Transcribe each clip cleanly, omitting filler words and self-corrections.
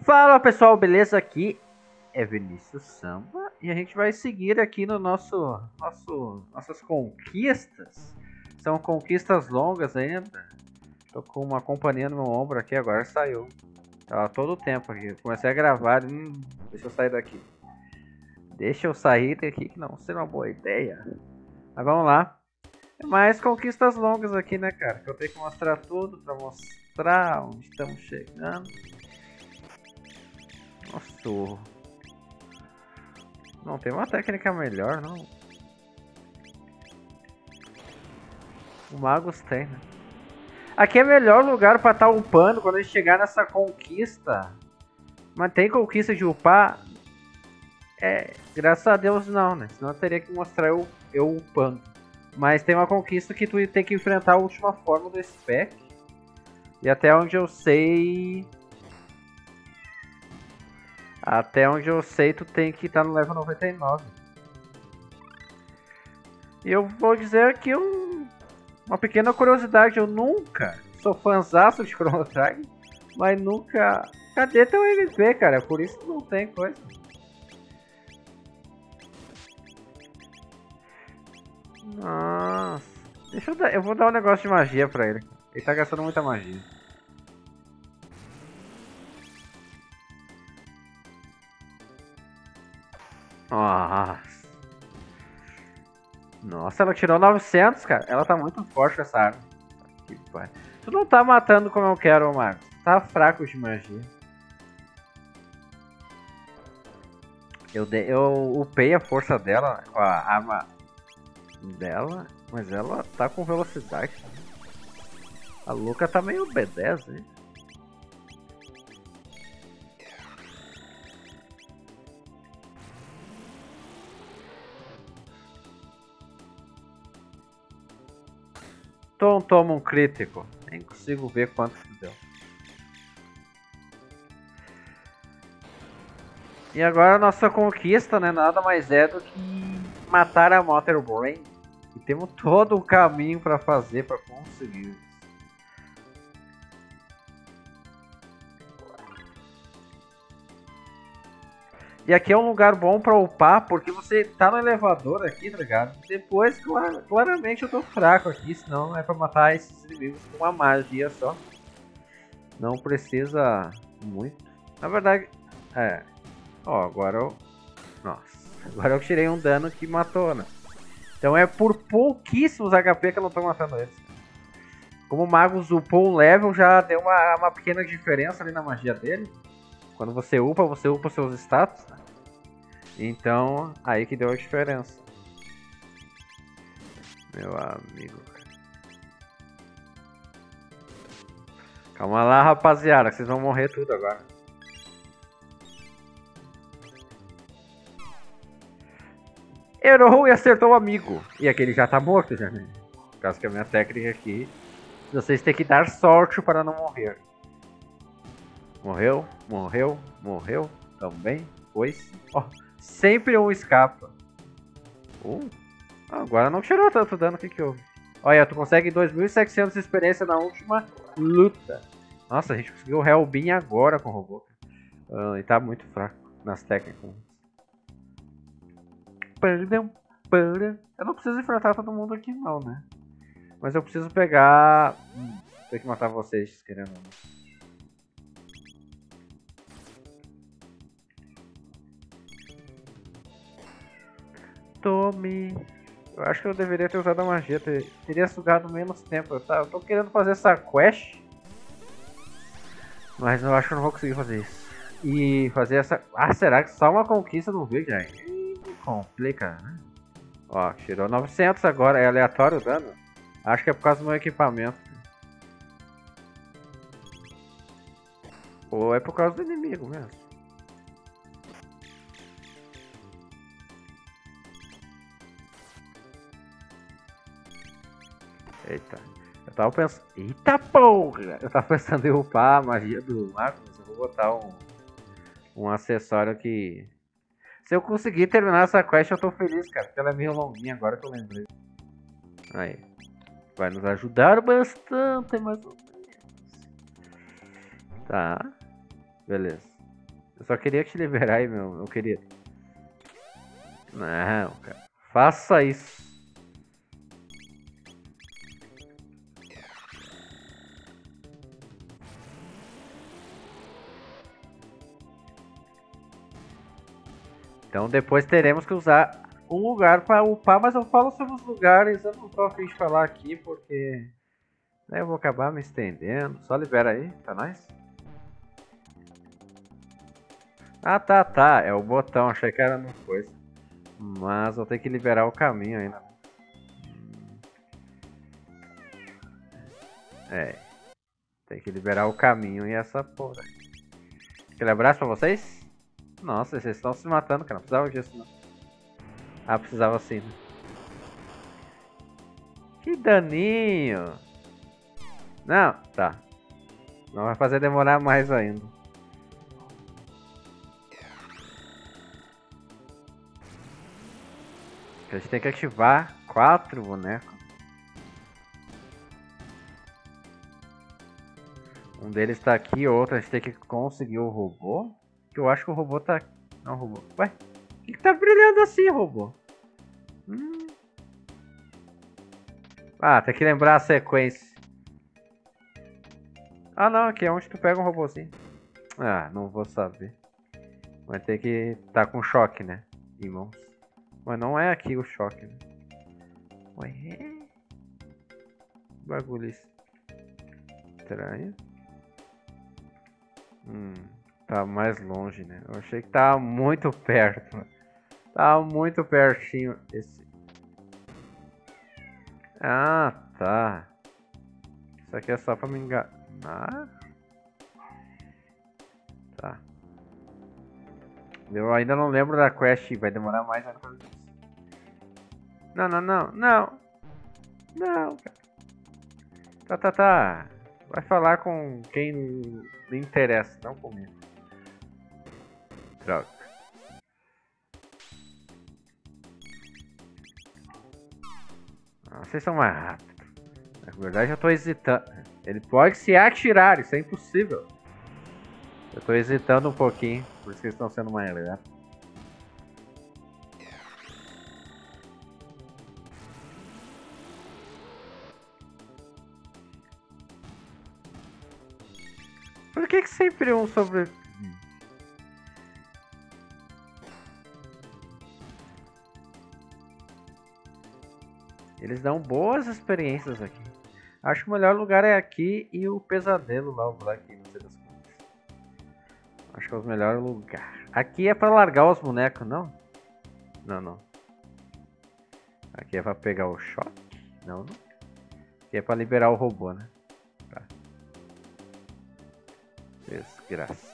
Fala pessoal, beleza? Aqui é Vinícius Samba e a gente vai seguir aqui no nossas conquistas. São conquistas longas ainda. Tô com uma companhia no meu ombro aqui, agora saiu. Tava todo o tempo aqui. Comecei a gravar. Deixa eu sair daqui. Deixa eu sair daqui que não será uma boa ideia. Mas vamos lá. Mais conquistas longas aqui, né, cara? Que eu tenho que mostrar tudo pra mostrar onde estamos chegando. Nossa, não tem uma técnica melhor, não. O Magus tem, né? Aqui é melhor lugar pra estar upando quando a gente chegar nessa conquista. Mas tem conquista de upar? Graças a Deus não, né? Senão eu teria que mostrar eu upando. Mas tem uma conquista que tu tem que enfrentar a última forma do spec. E até onde eu sei... tu tem que estar no level 99. E eu vou dizer aqui uma pequena curiosidade. Eu nunca sou fãzaço de Chrono Trigger, mas nunca... Cadê teu MP, cara? Por isso que não tem coisa. Nossa. Eu vou dar um negócio de magia pra ele. Ele tá gastando muita magia. Nossa, ela tirou 900, cara. Ela tá muito forte com essa arma. Tu não tá matando como eu quero, Marcos. Tá fraco de magia. Eu upei a força dela com a arma dela, mas ela tá com velocidade. A Luca tá meio B10, né? Toma um crítico. Nem consigo ver quanto que deu. E agora a nossa conquista, né? Nada mais é do que matar a Mother Brain. E temos todo o caminho para fazer para conseguir. E aqui é um lugar bom pra upar, porque você tá no elevador aqui, tá ligado? Depois, claramente eu tô fraco aqui, senão é pra matar esses inimigos com uma magia só. Não precisa muito. Na verdade, Ó, agora eu... Nossa, agora eu tirei um dano que matou, né? Então é por pouquíssimos HP que eu não tô matando eles. Como o Magus upou um level, já deu uma pequena diferença ali na magia dele. Quando você upa os seus status, né? Então, aí que deu a diferença. Meu amigo. Calma lá, rapaziada, que vocês vão morrer tudo agora. Errou e acertou o amigo. E aquele já tá morto, já, né? Por causa que a minha técnica aqui... Vocês têm que dar sorte para não morrer. Morreu. Também. Pois. Ó, sempre um escapa. Agora não tirou tanto dano, o que houve? Olha, tu consegue 2.700 de experiência na última luta. Nossa, a gente conseguiu o Hellbeam agora com o robô. E tá muito fraco nas técnicas. Eu não preciso enfrentar todo mundo aqui não, né? Mas eu preciso pegar... Tem que matar vocês, querendo ou não. Tome. Eu acho que eu deveria ter usado a magia. Teria sugado menos tempo. Eu tô querendo fazer essa quest. Mas eu acho que eu não vou conseguir fazer isso. E fazer essa... será que só uma conquista no vídeo, aí? Complica, né? Ó, tirou 900 agora. É aleatório o dano? Acho que é por causa do meu equipamento. Ou é por causa do inimigo mesmo. Eita. Eu tava pensando... Eita porra! Eu tava pensando em upar a magia do Marcos. Eu vou botar um acessório que... Se eu conseguir terminar essa quest, eu tô feliz, cara. Porque ela é meio longuinha agora que eu lembrei. Aí. Vai nos ajudar bastante, mais ou menos. Tá. Beleza. Eu só queria te liberar aí, meu querido. Não, cara. Faça isso. Então depois teremos que usar um lugar para upar, mas eu falo sobre os lugares, eu não tô a fim de falar aqui porque eu vou acabar me estendendo. Só libera aí, pra nós. Ah, tá. É o botão, achei que era no coisa. Mas vou ter que liberar o caminho ainda. É. Tem que liberar o caminho e essa porra. Aquele abraço pra vocês? Nossa, vocês estão se matando, cara. Não precisava disso, não. Ah, precisava sim, né? Que daninho! Não, tá. Não vai fazer demorar mais ainda. A gente tem que ativar 4 bonecos. Um deles tá aqui, outro a gente tem que conseguir o robô. Que eu acho que o robô tá... Não, o robô. Ué? O que tá brilhando assim, robô? Ah, tem que lembrar a sequência. Ah, não, aqui é onde tu pega um robôzinho. Ah, não vou saber. Vai ter que tá com choque, né? Em mãos. Mas não é aqui o choque, né? Ué? Bagulho estranho. Tá mais longe, né? Eu achei que tava muito perto. Tava muito pertinho esse. Ah, tá. Isso aqui é só pra me enganar. Tá. Eu ainda não lembro da quest, vai demorar mais ainda pra isso. Não. Não, cara. Tá. Vai falar com quem lhe interessa, não comigo. Droga. Ah, vocês são mais rápidos. Na verdade eu tô hesitando. Ele pode se atirar, isso é impossível. Eu tô hesitando um pouquinho, por isso que eles estão sendo mais legais. Por que sempre um sobre... Eles dão boas experiências aqui. Acho que o melhor lugar é aqui e o pesadelo lá, o Black, não sei das contas. Acho que é o melhor lugar. Aqui é pra largar os bonecos, não? Não. Aqui é pra pegar o choque? Não. Aqui é pra liberar o robô, né? Tá. Desgraça.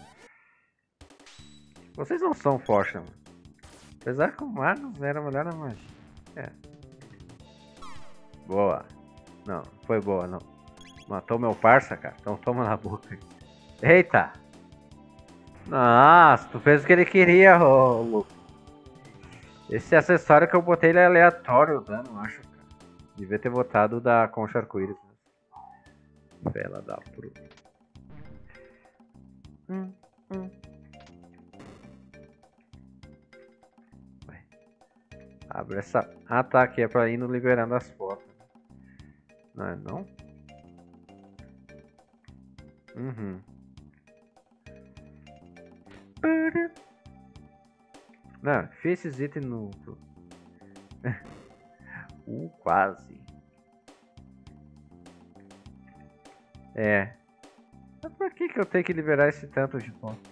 Vocês não são fortes, mano. Apesar que o Magnus era melhor na magia. É. Boa. Não, foi boa, não. Matou meu parça, cara. Então toma na boca. Eita! Nossa, tu fez o que ele queria, Lu. Esse acessório que eu botei ele é aleatório, o dano, acho, cara. Devia ter botado da concha arco-íris. Bela da fruta. Abre essa... Ah, tá, aqui é pra ir liberando as portas. Não é não? Não, fiz esses itens no... quase. É. Mas por que eu tenho que liberar esse tanto de ponto?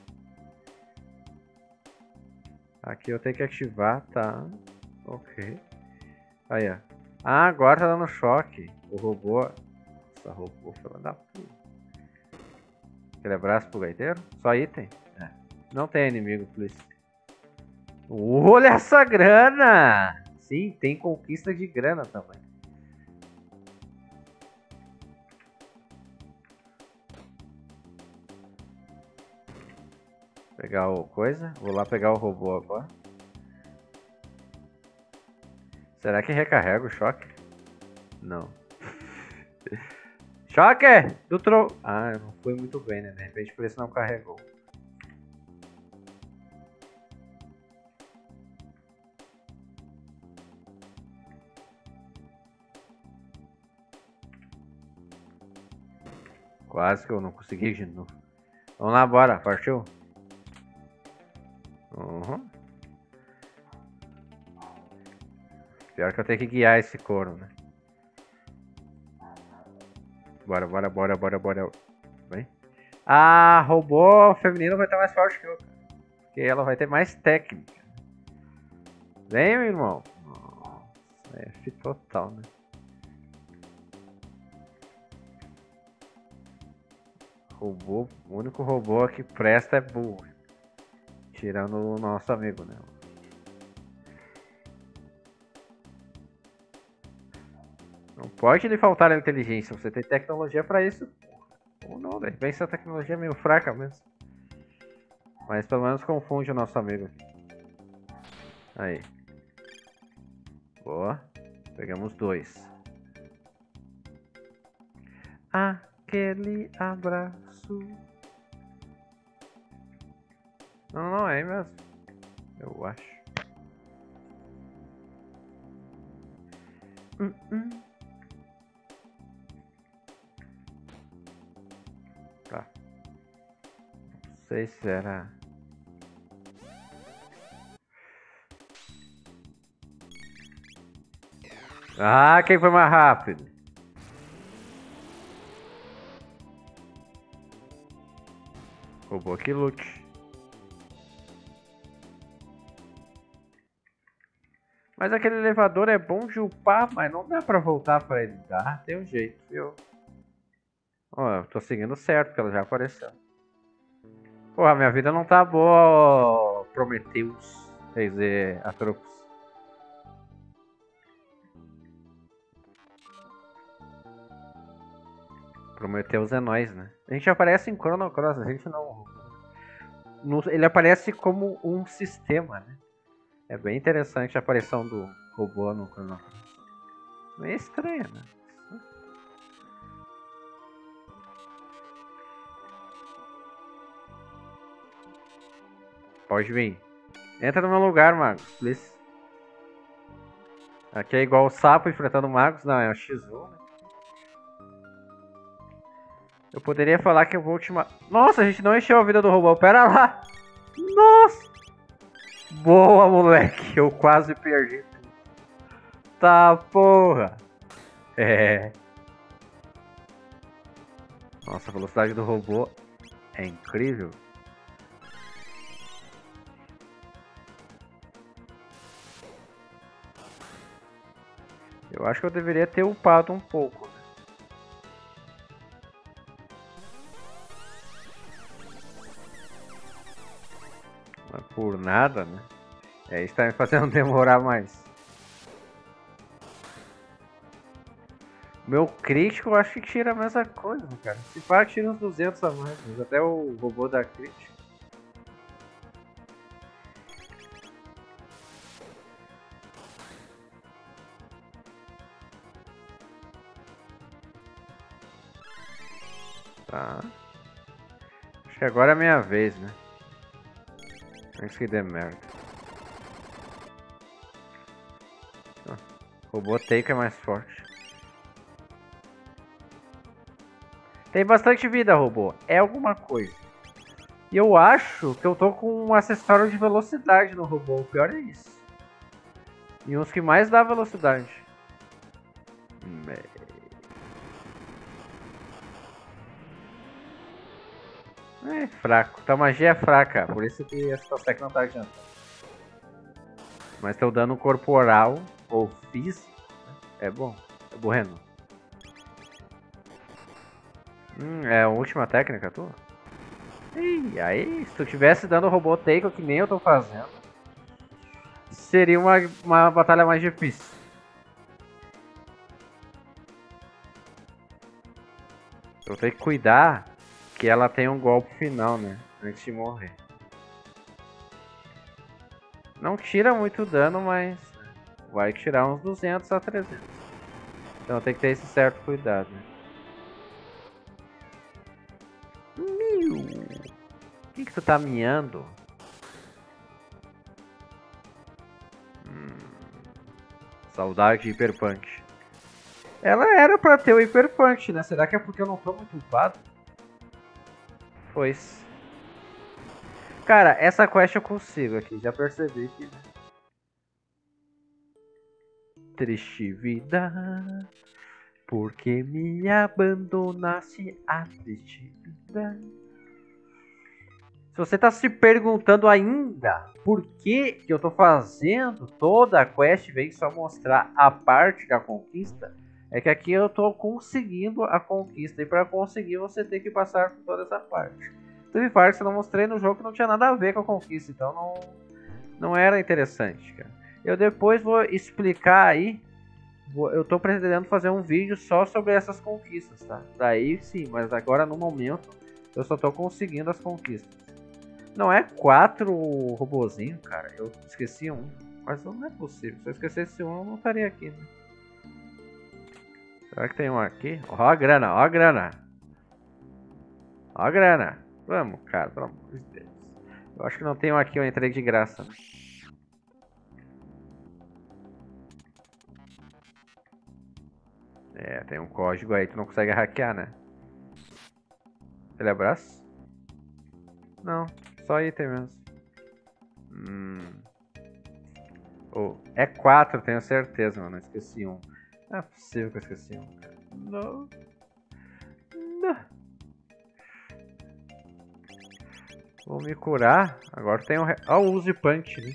Aqui eu tenho que ativar, tá. Ok. Aí, ó. Ah, agora tá dando choque. O robô... Nossa, robô, fala da puta. Aquele abraço pro gaiteiro? Só item? É. Não tem inimigo, please. Olha essa grana! Sim, tem conquista de grana também. Pegar o coisa. Vou lá pegar o robô agora. Será que recarrega o choque? Não. Choque! Do tro... Ah, não foi muito bem, né? De repente por isso não carregou. Quase que eu não consegui de novo. Vamos lá, bora. Partiu? Uhum. Pior que eu tenho que guiar esse couro, né? Bora. Vem. A robô feminino vai estar mais forte que eu. Porque ela vai ter mais técnica. Vem, meu irmão. Nossa, F total, né? Robô, o único robô que presta é burro. Tirando o nosso amigo, né? Não pode lhe faltar a inteligência, você tem tecnologia pra isso. Ou não, né? Bem, essa tecnologia é meio fraca mesmo. Mas pelo menos confunde o nosso amigo. Aí. Boa. Pegamos 2. Aquele abraço. Não, é mesmo. Eu acho. Tá. Não sei se era. Ah, quem foi mais rápido? Robô que lute. Mas aquele elevador é bom de upar, mas não dá pra voltar pra ele. Dá, tem um jeito, viu? Ó, eu tô seguindo certo, porque ela já apareceu. Porra, minha vida não tá boa, Prometheus. Quer dizer, Atropos. Prometheus é nós, né? A gente aparece em Chrono Cross, a gente não... Ele aparece como um sistema, né? É bem interessante a aparição do robô no Chrono Cross. Meio estranho, né? Pode vir. Entra no meu lugar, Magos, please. Aqui é igual o sapo enfrentando magos. Não, é o X1, né? Eu poderia falar que eu vou ultimar... Nossa, a gente não encheu a vida do robô. Pera lá. Nossa. Boa, moleque. Eu quase perdi. Tá, porra. É. Nossa, a velocidade do robô é incrível. Eu acho que eu deveria ter upado um pouco. Não é por nada, né? É, isso tá me fazendo demorar mais. Meu crítico eu acho que tira a mesma coisa, cara. Se pá, tira uns 200 a mais. Mas até o robô da crítico. Tá. Acho que agora é a minha vez, né? Antes que dê merda. Robô Take é mais forte. Tem bastante vida, robô. É alguma coisa. E eu acho que eu tô com um acessório de velocidade no robô. O pior é isso. E uns que mais dá velocidade. É fraco. Tua magia é fraca. Por isso que essa tech não tá adiantando. Mas teu dano corporal ou físico é bom. É bueno. É a última técnica tua? E aí, se tu tivesse dando robô take que nem eu tô fazendo, seria uma batalha mais difícil. Eu tenho que cuidar que ela tenha um golpe final, né? Antes de morrer. Não tira muito dano, mas vai tirar uns 200 a 300. Então tem que ter esse certo cuidado, né? O que tu tá miando? Saudade de Hyper Punch. Ela era pra ter o Hyper Punch, né? Será que é porque eu não tô muito upado? Pois. Cara, essa quest eu consigo aqui. Já percebi que... Triste vida, porque me abandonaste a triste vida. Se você tá se perguntando ainda por que eu tô fazendo toda a quest, vem só mostrar a parte da conquista, é que aqui eu tô conseguindo a conquista. E para conseguir você tem que passar por toda essa parte. Teve partes que eu não mostrei no jogo que não tinha nada a ver com a conquista, então não era interessante, cara. Eu depois vou explicar aí. Eu tô pretendendo fazer um vídeo só sobre essas conquistas, tá? Daí sim, mas agora no momento eu só tô conseguindo as conquistas. Não é 4 robozinhos, cara. Eu esqueci um. Mas não é possível. Se eu esquecesse um, eu não estaria aqui, né? Será que tem um aqui? Ó a grana, ó a grana. Ó a grana. Vamos, cara, pelo amor de Deus. Eu acho que não tem um aqui, eu entrei de graça. É, tem um código aí, tu não consegue hackear, né? Teleabraço? Não, só item mesmo. Oh, é 4, tenho certeza, mano. Esqueci um. Não é possível que eu esqueci um, cara. Não. Não. Vou me curar. Agora tem um... Ó, o Use Punch, né?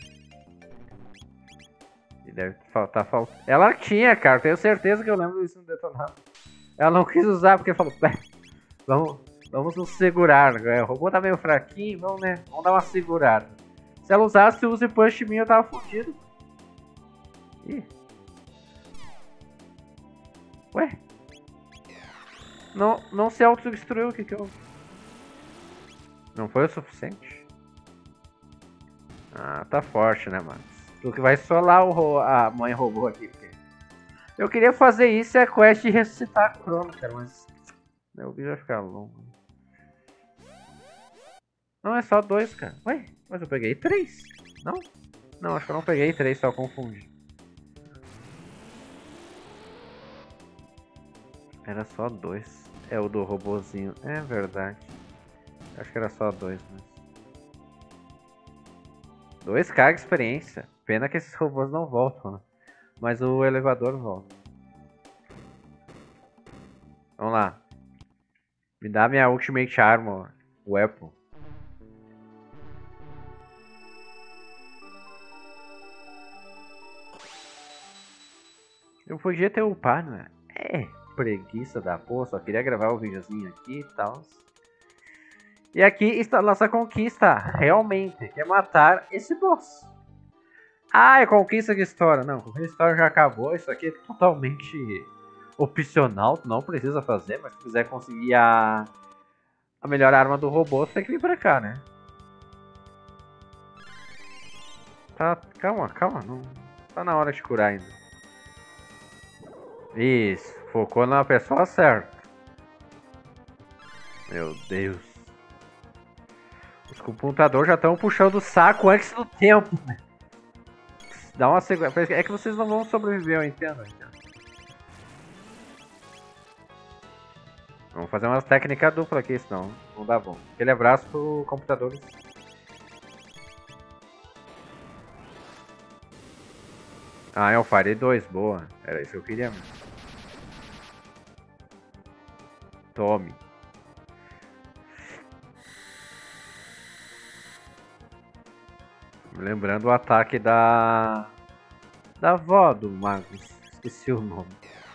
E deve faltar... Ela tinha, cara. Tenho certeza que eu lembro disso no detonado. Ela não quis usar porque falou... Vamos nos segurar. O robô tá meio fraquinho. Vamos, né? Vamos dar uma segurada. Se ela usasse o Use Punch minha, eu tava fudido. Ih. Ué? Não se autodestruiu, o que eu... Não foi o suficiente? Ah, tá forte, né, mano? Tu que vai solar a mãe robô aqui. Porque... Eu queria fazer isso e a quest de ressuscitar a Crono, cara, mas... O vídeo vai ficar longo. Não, é só 2, cara. Ué, mas eu peguei 3. Não? Não, acho que eu não peguei 3, só confundi. Era só 2. É o do robozinho. É verdade. Acho que era só 2 mesmo. 2k de experiência. Pena que esses robôs não voltam, né? Mas o elevador volta. Vamos lá. Me dá minha Ultimate Armor. Weapon. Eu podia ter upado, né? É, preguiça da porra. Só queria gravar o videozinho aqui e tal. E aqui está a nossa conquista. Realmente. Que é matar esse boss. Ah, é conquista de história. Não, conquista de história já acabou. Isso aqui é totalmente opcional. Tu não precisa fazer. Mas se quiser conseguir a melhor arma do robô, você tem que vir pra cá, né? Tá, calma. Não tá na hora de curar ainda. Isso, focou na pessoa certa. Meu Deus. Os computadores já estão puxando o saco antes do tempo, né? Dá uma segurança. É que vocês não vão sobreviver, eu entendo. Vamos fazer umas técnicas duplas aqui, senão não dá bom. Aquele abraço pro computador. Ah, eu farei 2, boa. Era isso que eu queria mesmo. Tome. Lembrando o ataque da avó do Magus. Esqueci o nome.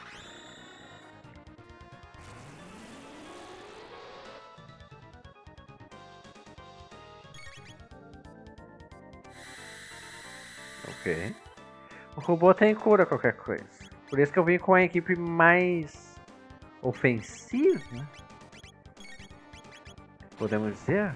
Ok. O robô tem cura qualquer coisa. Por isso que eu vim com a equipe mais ofensiva. Podemos dizer?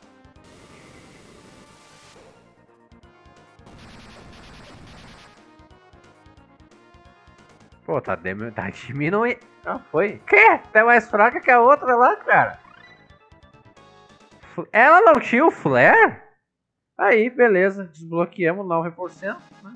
Pô, tá diminuindo. Ah, foi? Que? Tá mais fraca que a outra lá, cara. Ela não tinha o flare? Aí, beleza. Desbloqueamos 9%. Né?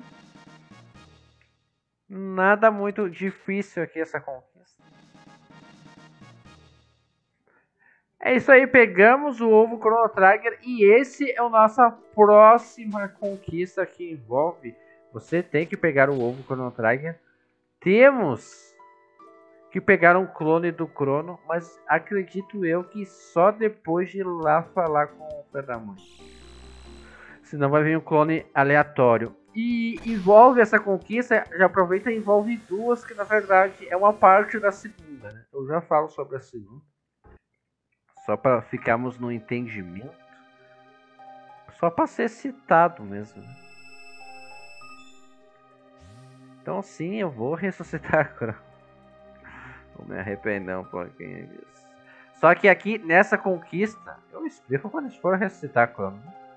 Nada muito difícil aqui essa conquista. É isso aí, pegamos o ovo Chrono Trigger e esse é a nossa próxima conquista que envolve. Você tem que pegar o ovo Chrono Trigger. Temos que pegar um clone do Crono, mas acredito eu que só depois de ir lá falar com o Pedramon. Senão vai vir um clone aleatório. E envolve essa conquista, já aproveita e envolve duas, que na verdade é uma parte da segunda, né? Eu já falo sobre a segunda. Só para ficarmos no entendimento. Só para ser citado mesmo. Então sim, eu vou ressuscitar. Vou me arrepender um pouquinho disso. Só que aqui, nessa conquista, eu explico quando a gente for ressuscitar Crono.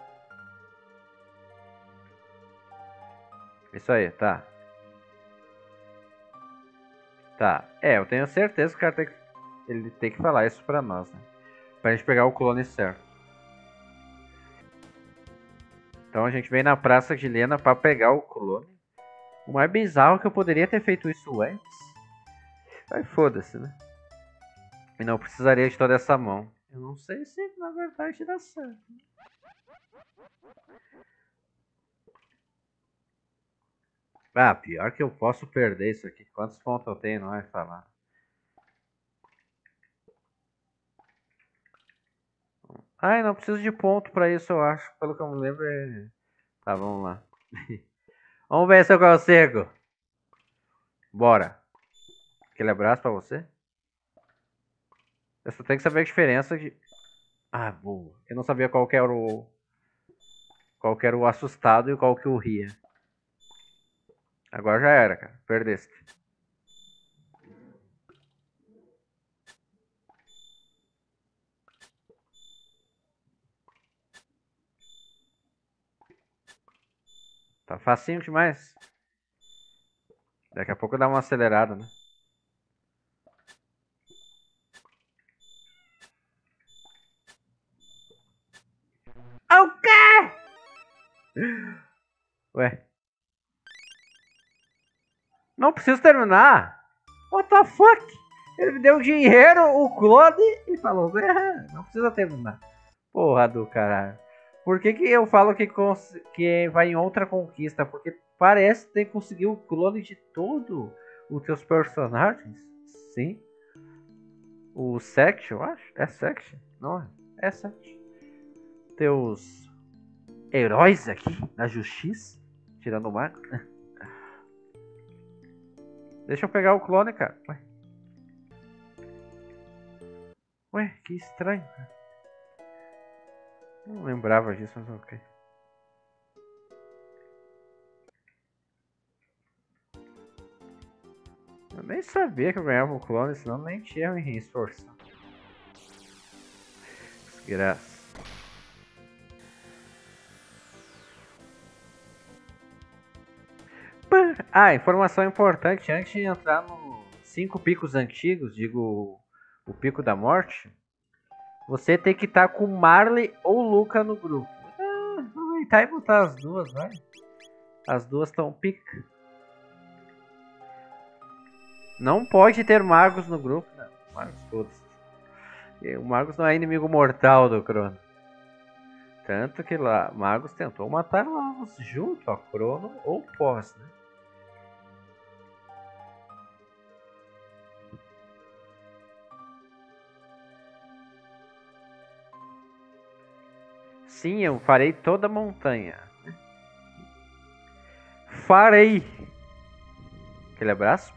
Isso aí, tá. Tá. É, eu tenho certeza que o cara ele tem que falar isso pra nós, né? Pra gente pegar o clone certo. Então a gente vem na Praça de Lena pra pegar o clone. O mais bizarro é que eu poderia ter feito isso antes. Aí foda-se, né? E não precisaria de toda essa mão. Eu não sei se na verdade dá certo. Ah, pior que eu posso perder isso aqui. Quantos pontos eu tenho, não vai falar. Ai, não preciso de ponto pra isso, eu acho. Pelo que eu me lembro é... Tá, vamos lá. Vamos ver se eu consigo. Bora. Aquele abraço pra você. Eu só tenho que saber a diferença de... Ah, boa. Eu não sabia qual que era o... Qual que era o assustado e qual que o ria. Agora já era, cara. Perdeste. Tá facinho demais. Daqui a pouco dá uma acelerada, né? O quê? Ué. Não preciso terminar. What the fuck? Ele me deu dinheiro, o clone, e falou, não precisa terminar. Porra do caralho. Por que que eu falo que vai em outra conquista? Porque parece ter conseguido o clone de todos os teus personagens. Sim. O Sect, eu acho. É Sect? Não é? É Sect. Teus heróis aqui na justiça. Tirando o Marco. Deixa eu pegar o clone, cara. Ué, que estranho. Não lembrava disso, mas ok. Eu nem sabia que eu ganhava um clone, senão nem tinha me esforçado. Desgraça. Ah, informação importante, antes de entrar nos 5 picos antigos, digo o pico da morte, você tem que estar com Marley ou Luca no grupo. Aproveitar e botar as duas, vai. As duas estão pica. Não pode ter magos no grupo, não. Magos todos. O Magus não é inimigo mortal do Crono. Tanto que lá, Magus tentou matar Lavos junto a Crono ou pós, né? Sim, eu farei toda a montanha. Farei! Aquele abraço.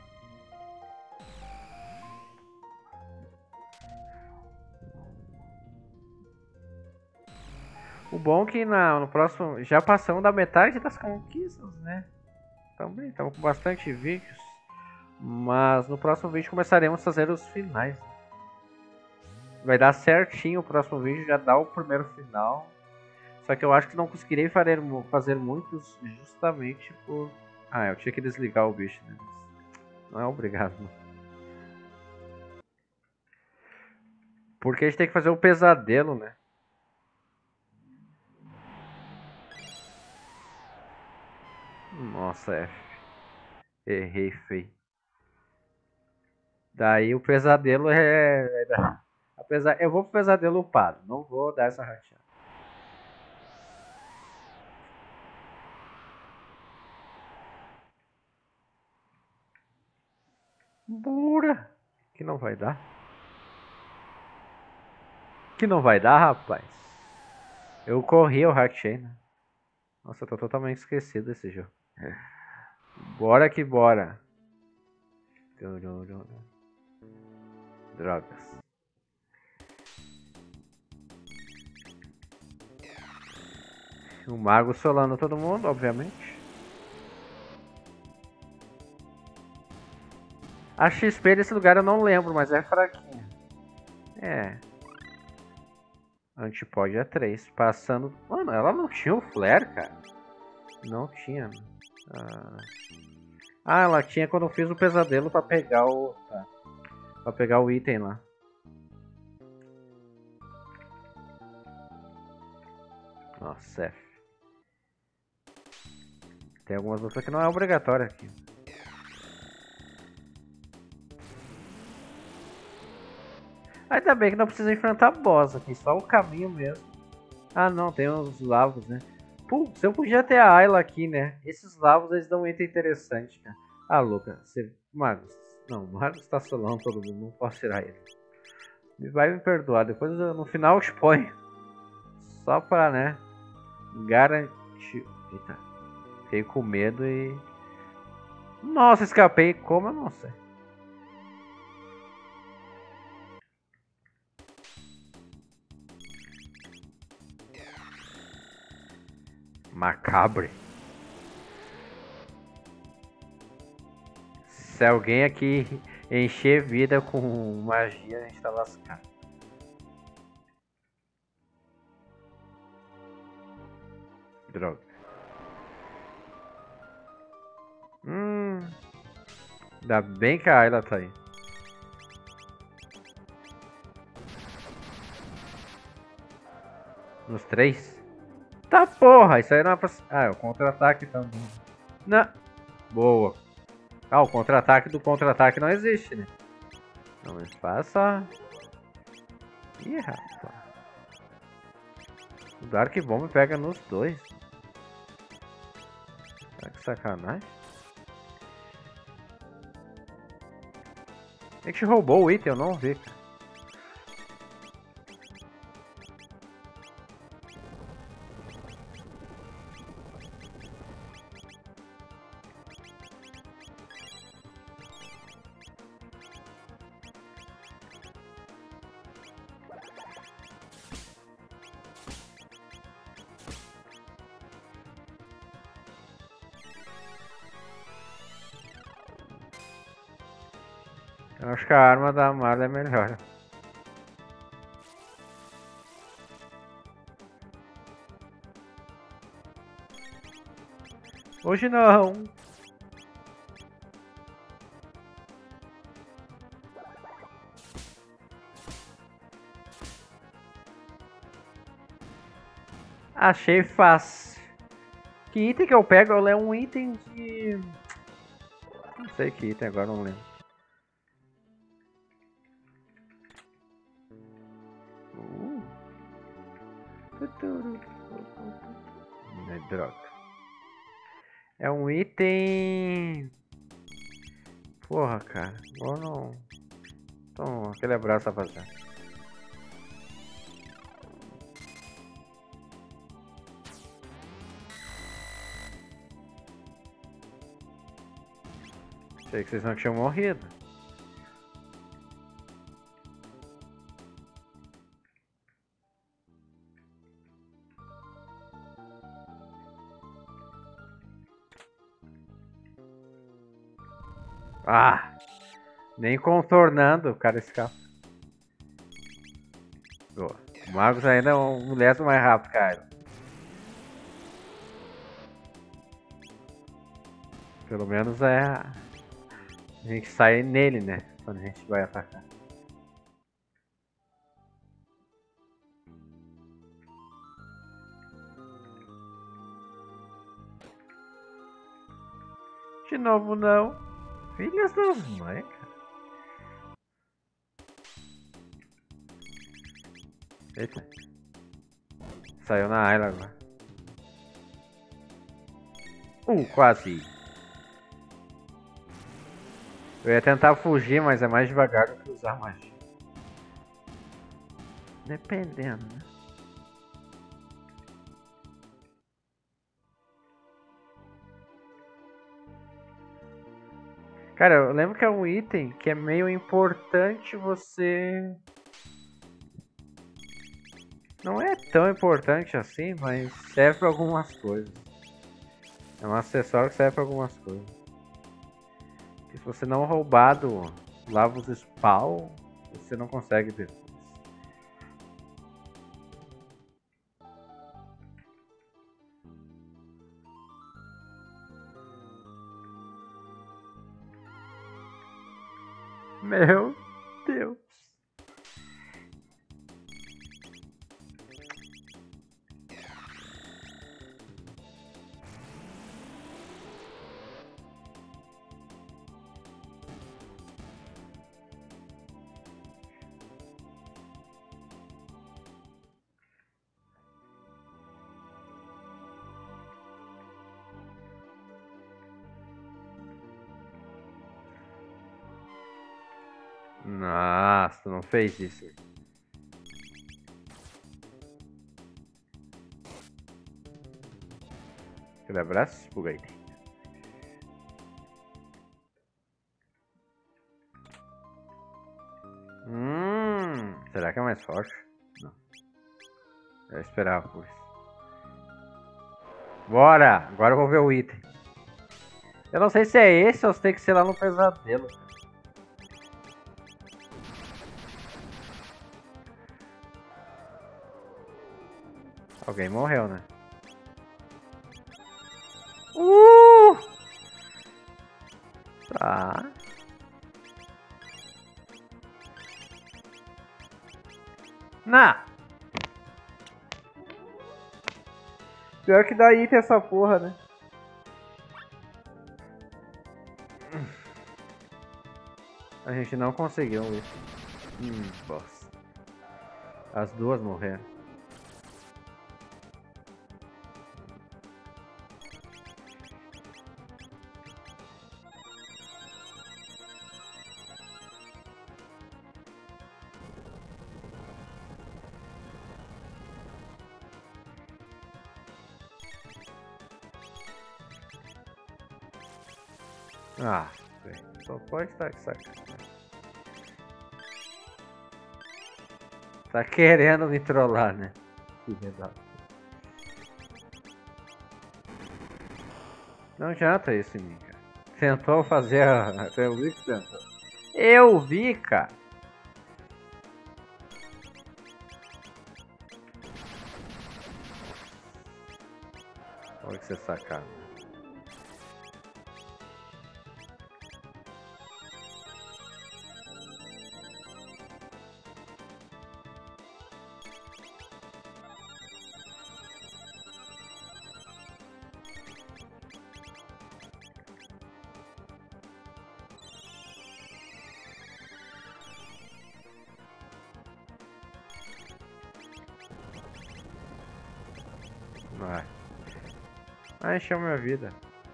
O bom é que no próximo já passamos da metade das conquistas, né? Também estamos com bastante vídeos. Mas no próximo vídeo começaremos a fazer os finais. Vai dar certinho o próximo vídeo, já dá o primeiro final. Só que eu acho que não conseguirei fazer muitos justamente por... Ah, eu tinha que desligar o bicho, né? Não é obrigado, não. Porque a gente tem que fazer o pesadelo, né? Nossa, F. Errei feio. Daí o pesadelo é... Apesar, eu vou pro pesadelo upado. Não vou dar essa rateada. Bura. Que não vai dar. Que não vai dar, rapaz. Eu corri o Heart Chain. Nossa, eu tô totalmente esquecido desse jogo. Bora que bora. Drogas. O mago solando todo mundo, obviamente. A XP desse lugar eu não lembro, mas é fraquinha. É. Antipode é 3. Passando. Mano, ela não tinha o flare, cara. Não tinha. Ah, ela tinha quando eu fiz o pesadelo pra pegar o. Tá. Pra pegar o item lá. Nossa, F. Tem algumas lutas que não é obrigatório aqui. Ainda bem que não precisa enfrentar boss aqui, só o caminho mesmo. Ah não, tem os lavos, né? Pô, se eu podia ter a Ayla aqui, né? Esses lavos eles dão um item interessante, cara. Ah, Luca, você... Magus. Não, o Magus tá solando todo mundo, não posso tirar ele. Vai me perdoar, depois no final eu exponho. Só pra, né? Garantir. Eita. Fiquei com medo e... Nossa, escapei. Como eu não sei. Macabre. Se alguém aqui encher vida com magia, a gente tá lascado. Droga. Ainda bem que a Ayla tá aí. Nos 3? Tá porra, isso aí não é pra... Ah, é o contra-ataque também. Não. Boa. Ah, o contra-ataque do contra-ataque não existe, né? Não, mas faça... Ih, rapaz. O Dark Bomb pega nos 2. Ah, que sacanagem. A gente roubou o item, eu não vi, cara. Eu acho que a arma da Marla é melhor. Hoje não. Achei fácil. Que item que eu pego? É um item de... Não sei que item agora, não lembro. Droga. É um item... Porra, cara. Agora não... Então, aquele abraço, rapaziada. Achei que vocês não tinham morrido. Ah! Nem contornando, o cara escapa. Boa. O Magus ainda é um milésimo mais rápido, cara. Pelo menos é... A gente sai nele, né? Quando a gente vai atacar. De novo, não. Filhas das mães, cara. Eita. Saiu na Ayla agora. Quase. Eu ia tentar fugir, mas é mais devagar do que usar magia. Dependendo, né? Cara, eu lembro que é um item que é meio importante você... Não é tão importante assim, mas serve pra algumas coisas. É um acessório que serve pra algumas coisas. Se você não roubar do Lavos Spawn, você não consegue depois. Meu Deus. Nossa, tu não fez isso. Aquele abraço, buga aí. Será que é mais forte? Não. Eu esperava por isso. Bora! Agora eu vou ver o item. Eu não sei se é esse ou se tem que ser lá no pesadelo. Alguém morreu, né? Tá. Pior que dá item essa porra, né? A gente não conseguiu isso. Bosta. As duas morreram. Só pode estar de sacanagem. Tá querendo me trollar, né? Filha da... Não adianta isso em mim, cara. Tentou fazer a... Eu vi que tentou. Eu vi, cara. Olha que você sacana. Encheu minha vida.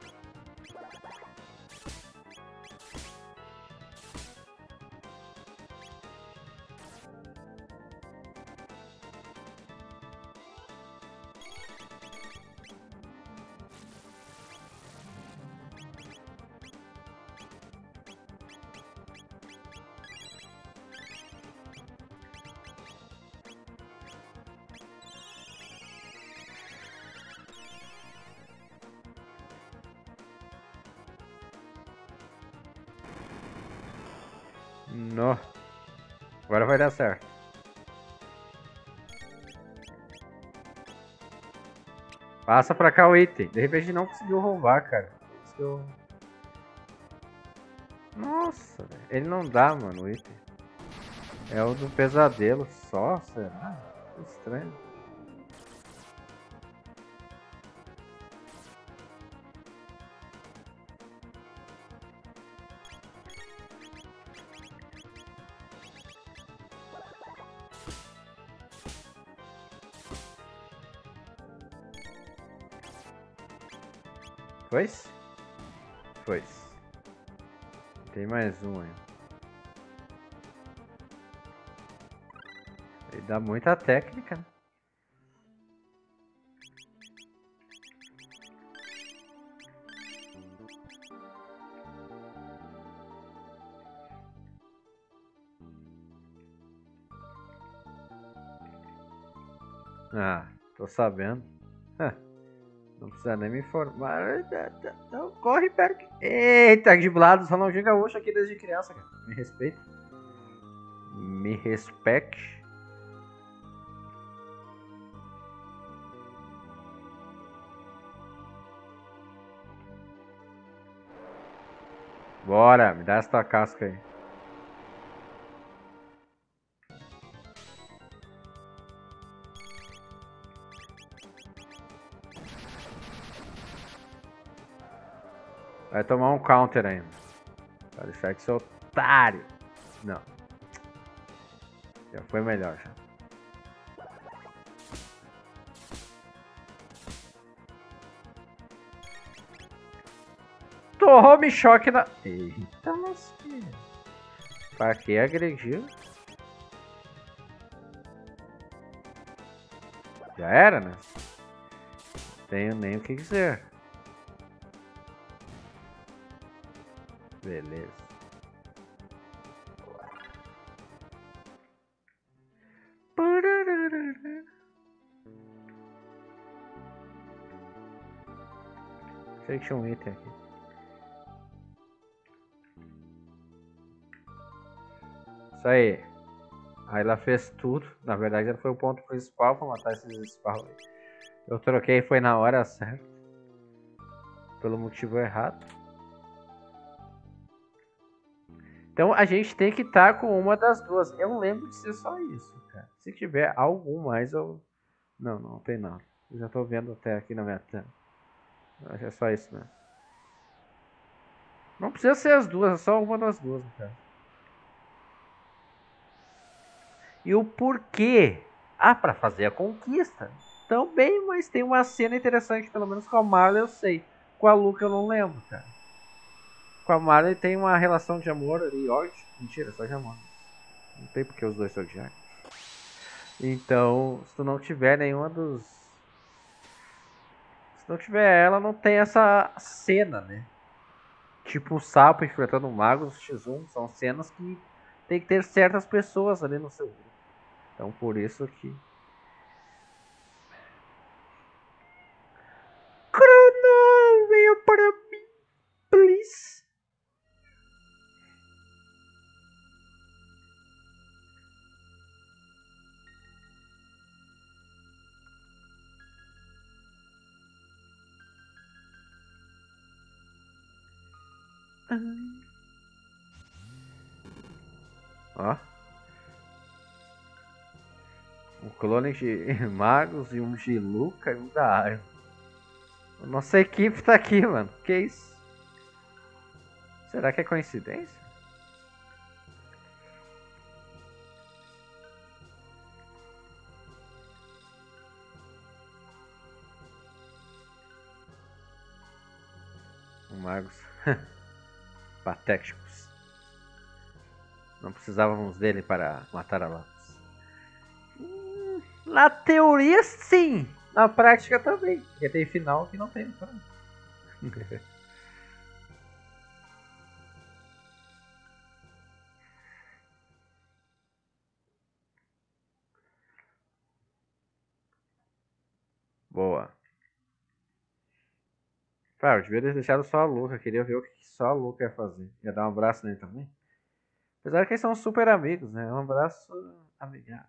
No. Agora vai dar certo. Passa pra cá o item. De repente não conseguiu roubar, cara. Nossa, ele não dá, mano, o item. É o do pesadelo só, será? Estranho. Foi-se? Foi-se. Tem mais um aí. Ele dá muita técnica, né? Ah, tô sabendo. Não precisa nem me informar. Não, corre, pera que... Eita, driblado, só não joga gaúcho aqui desde criança, cara. Me respeita. Me respecte. Bora, me dá essa tua casca aí. Vai tomar um counter ainda. Vai deixar de ser otário. Não. Já foi melhor já. Tome choque na... Eita, lasqueira. Pra que agredir? Já era, né? Não tenho nem o que dizer. Beleza. Sei que tinha um item aqui. Isso aí. Aí ela fez tudo. Na verdade, ela foi o ponto principal pra matar esses Sparrow aí. Eu troquei, foi na hora certa. Pelo motivo errado. Então a gente tem que estar com uma das duas. Eu lembro de ser só isso, cara. Se tiver algum mais, eu... Não, não tem nada. Eu já tô vendo até aqui na minha tela. Acho que é só isso mesmo. Não precisa ser as duas, é só uma das duas, cara. E o porquê? Ah, pra fazer a conquista. Também, mas tem uma cena interessante, pelo menos com a Marla eu sei. Com a Luca eu não lembro, cara. Com a Marla tem uma relação de amor ali, ódio. Mentira, só de amor. Não tem porque os dois se odiarem. Então, se tu não tiver nenhuma dos... Se não tiver ela, não tem essa cena, né? Tipo o sapo enfrentando o mago, os X1, são cenas que tem que ter certas pessoas ali no seu grupo. Então por isso que... Crono, venha para mim, please. Ó. Um clone de magos e um de Luca e um da Arma. Nossa equipe tá aqui, mano. Que isso? Será que é coincidência? Magos patéticos. Não precisávamos dele para matar a Lapis. Na teoria, sim. Na prática também. Porque tem final que não tem. Boa. Cara, eu devia ter deixado só a Luca. Queria ver o que só a Luca ia fazer. Ia dar um abraço nele também. Apesar que eles são super amigos, né? Um abraço amigável.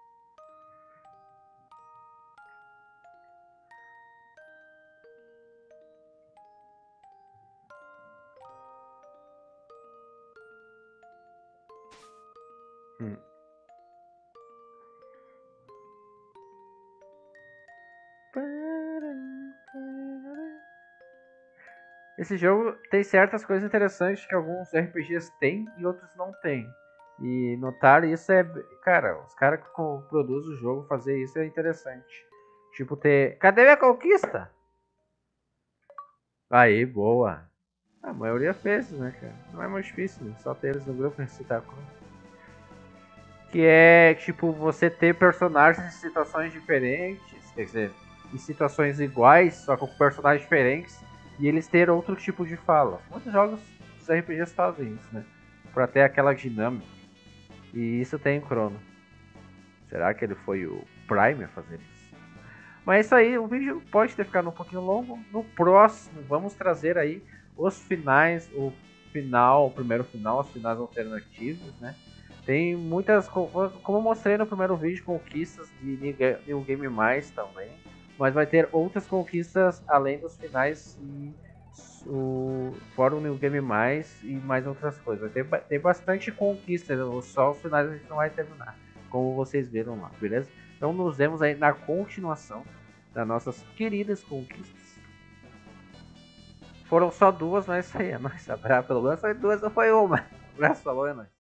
Esse jogo tem certas coisas interessantes que alguns RPGs têm e outros não têm. E notar isso é... Cara, os caras que produzem o jogo fazer isso é interessante. Tipo ter... Cadê minha conquista? Aí, boa. A maioria fez, né, cara? Não é muito difícil, né? Só ter eles no grupo e recitar com. Que é, tipo, você ter personagens em situações diferentes, quer dizer, em situações iguais, só com personagens diferentes, e eles ter outro tipo de fala. Muitos jogos dos RPGs fazem isso, né? Pra ter aquela dinâmica. E isso tem em Chrono. Será que ele foi o Prime a fazer isso? Mas é isso aí, o vídeo pode ter ficado um pouquinho longo. No próximo, vamos trazer aí os finais, o final, o primeiro final, os finais alternativos, né? Tem muitas, como eu mostrei no primeiro vídeo, conquistas de New Game Mais também. Mas vai ter outras conquistas além dos finais e fora o New Game Mais e mais outras coisas. Tem bastante conquistas, só os finais a gente não vai terminar, como vocês viram lá, beleza? Então nos vemos aí na continuação das nossas queridas conquistas. Foram só duas, mas aí é nóis. Pelo menos foi duas, não foi uma. Abraço, falou, é nóis.